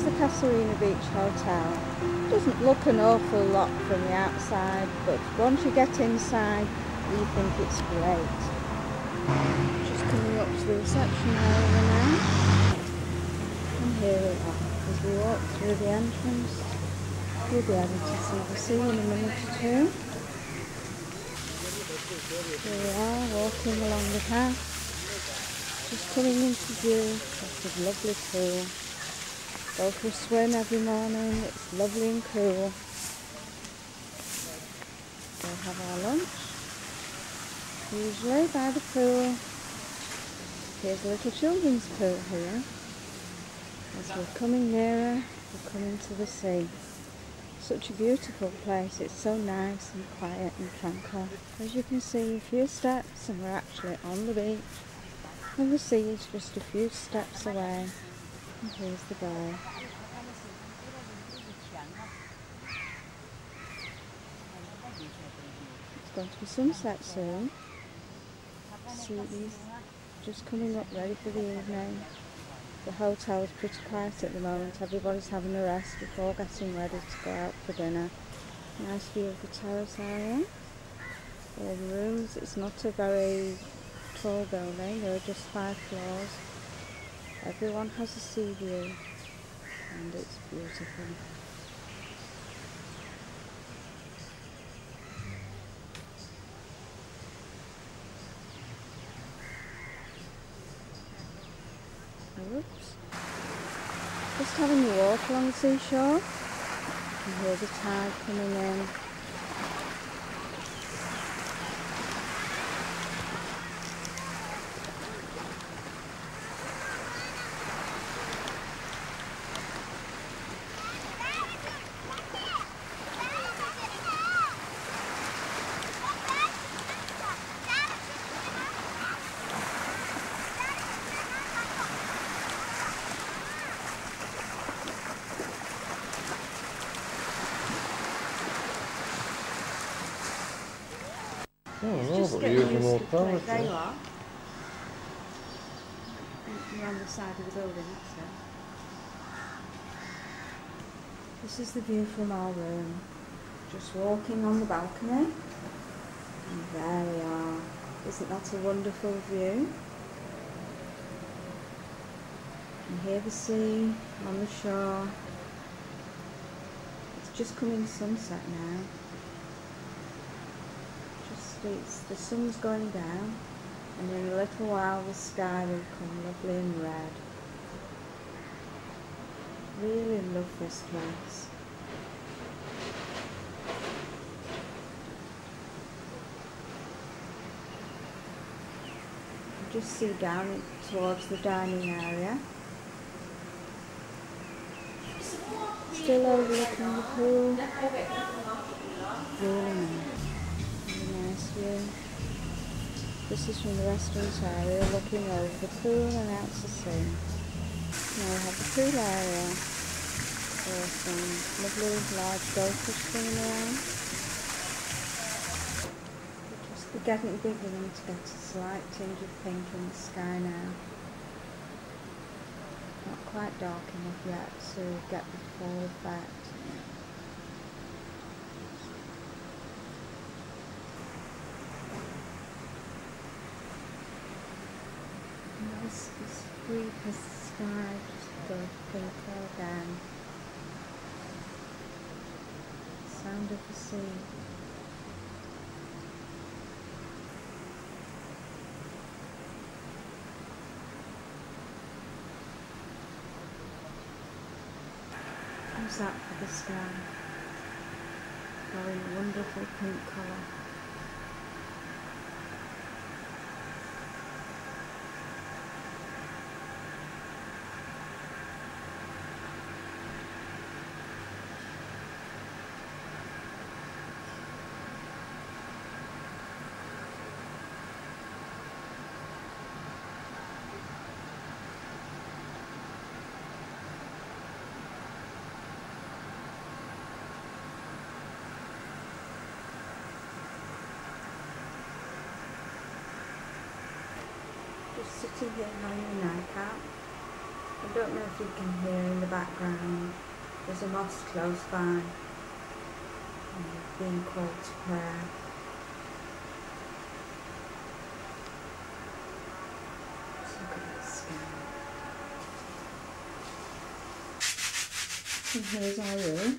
is the Casuarina Beach Hotel. It doesn't look an awful lot from the outside, but once you get inside, you think it's great. Just coming up to the reception area now. And here we are. As we walk through the entrance, you'll be able to see the sea in a minute or two. Here we are, walking along the path. Just coming into view of the lovely pool. Go for a swim every morning, it's lovely and cool. We'll have our lunch, usually by the pool. Here's a little children's pool here. As we're coming nearer, we're coming to the sea. Such a beautiful place, it's so nice and quiet and tranquil. As you can see, a few steps and we're actually on the beach. And the sea is just a few steps away. And here's the bay. It's going to be sunset soon. Sea is just coming up ready for the evening. The hotel is pretty quiet at the moment. Everybody's having a rest before getting ready to go out for dinner. Nice view of the terrace area. All the rooms. It's not a very tall building, there are just 5 floors. Everyone has a sea view and it's beautiful. Oops. Just having a walk along the seashore. You can hear the tide coming in. Oh, but you're using more power. There you are. You're on the side of the building, that's it. This is the view from our room. Just walking on the balcony. And there we are. Isn't that a wonderful view? You can hear the sea on the shore. It's just coming sunset now. The sun's going down, and in a little while the sky will become lovely and red. Really love this place. You just see down towards the dining area. Still overlooking the pool. Really nice. View. This is from the restaurant area looking over the pool and out to sea. Now we have the pool area. There are some lovely large goldfish swimming around. We're getting beginning to get a slight tinge of pink in the sky now. Not quite dark enough yet to get the full effect. This is free as sky, just go pinker again. Sound of the sea. How's that for the sky? Very wonderful pink colour. Just sitting here having a night out. I don't know if you can hear in the background, there's a mosque close by, being called to prayer. Let's look at that sky. And here's our room.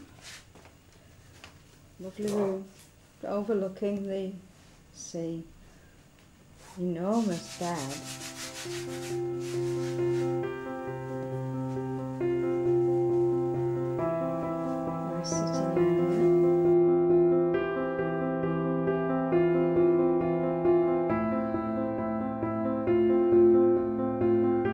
Lovely room, overlooking the sea. Enormous bed.